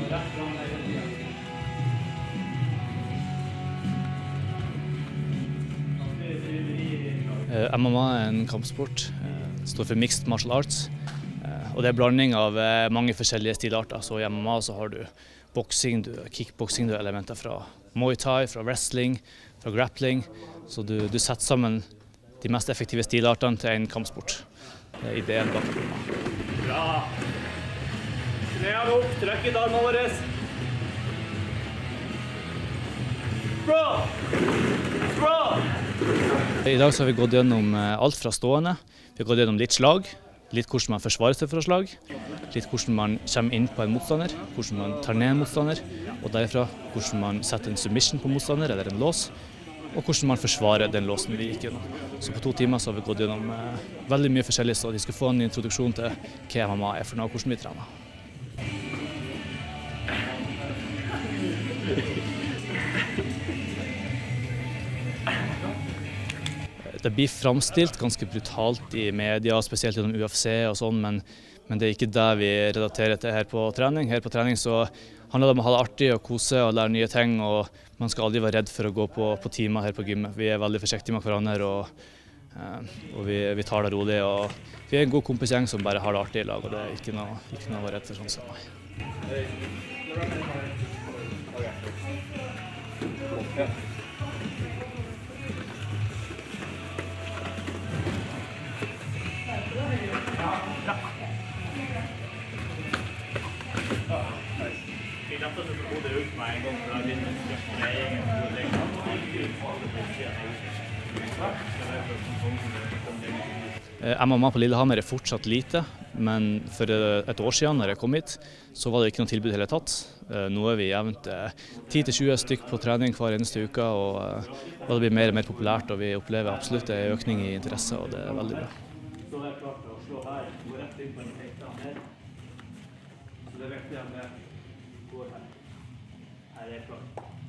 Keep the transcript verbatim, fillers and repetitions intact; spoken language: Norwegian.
M M A er en kampsport. Det står for Mixed Martial Arts. Og det er blanding av mange forskjellige stilarter. Så i M M A så har du boksing, kickboksing, du har elementer fra Muay Thai, fra wrestling, fra grappling. Så du, du setter sammen de mest effektive stilartene til en kampsport. Det er ideen bak M M A. Bra! Knærne opp, trykk i armene våre. Bra! Bra! I dag så har vi gått gjennom alt fra stående. Vi har gått gjennom litt slag, litt hvordan man forsvarer seg fra slag, litt hvordan man kommer inn på en motstander, hvordan man tar ned en motstander, og derifra hvordan man setter en submission på motstander eller en lås, og hvordan man forsvarer den låsen vi gikk gjennom. Så på to timer så har vi gått gjennom eh, veldig mye forskjellig, så de skal få en introduksjon til hva M M A er for noe, og hvordan vi trener. Det blir framstilt ganske brutalt i media, spesielt gjennom U F C og sånn, men, men det er ikke det vi relaterer til her på trening. Her på trening så handler det om å ha det artig og kose og lære nye ting, og man skal aldri være redd for å gå på, på timer her på gymmet. Vi er veldig forsiktige med hverandre, og, og vi, vi tar det rolig. Og vi er en god kompisgjeng som bare har det artig i lag, og det er ikke noe, ikke noe å være redd for sånn som meg. M M A på Lillehammer er fortsatt lite, men for et år siden når jeg kom hit, så var det ikke noe tilbud i hele tatt. Nå er vi jevnt ti til tjue stykk på trening hver eneste uke, og det blir mer og mer populært, og vi opplever absolutt en økning i interesse, og det er veldig bra. Så det er klart å slå her, gå rett inn på en takedown her. Så det er viktig at det går her. Her er klart.